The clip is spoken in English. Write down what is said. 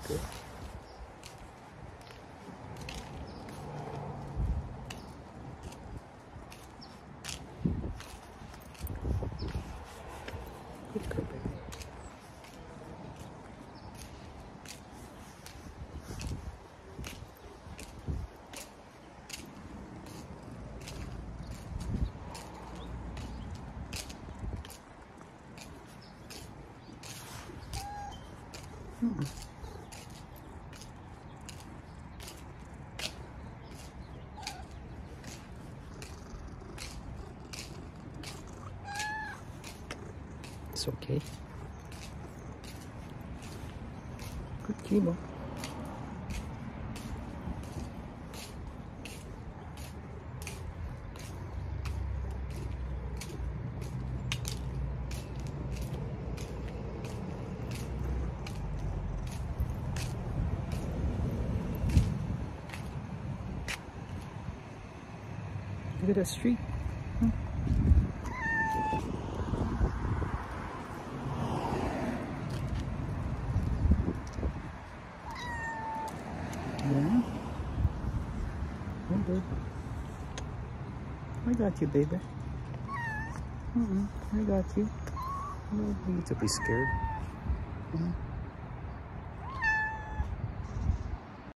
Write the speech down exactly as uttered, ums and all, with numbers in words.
Good. Good girl, baby. Hmm. It's okay. Good Kimu. Look at that street. Hmm. Yeah. Oh, good. I got you, baby. Mm-mm, I got you. No need to be scared. Mm-hmm.